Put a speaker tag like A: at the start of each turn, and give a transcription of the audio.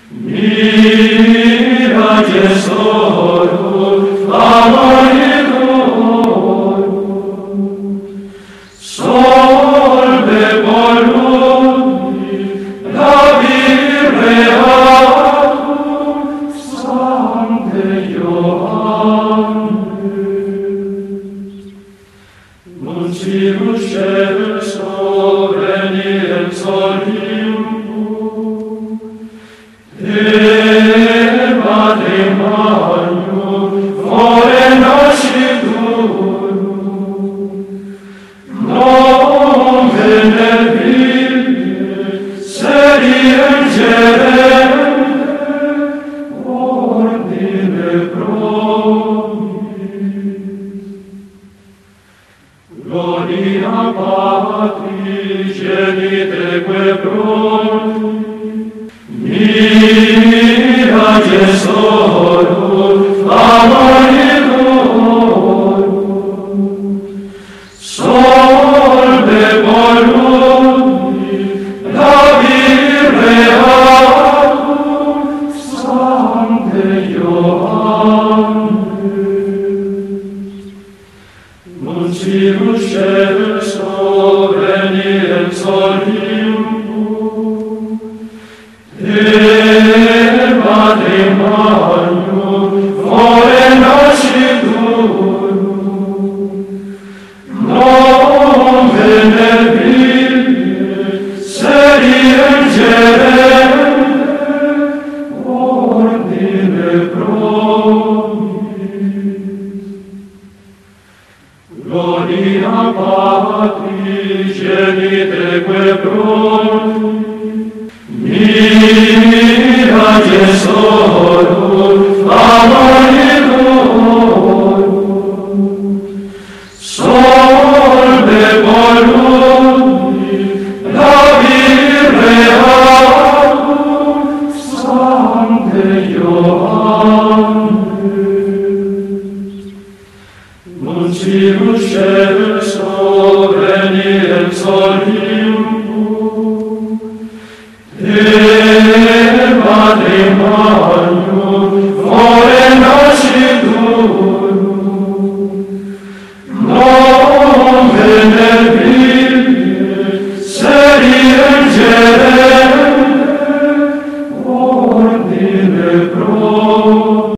A: Mira Gesù, amore tuo, solve volumi, labireatum, Sancte Ioanne. Nuncimus Celso, veni ex Olympum, Matrimonium, fore nasciturum, non venebile, seriem gerende, ordine promis. Gloria Patri, Geniteque promis, Mira Gesù, amore tuo, solve volumi, labireatum, Sancte Ioanne. Nuncimus Celso, veni ex Olympum, Matrimonium, fore nasciturum, non venebile, seriem gerende, ordine promis. Gloria Patri, Geniteque promis, Mira Gesù,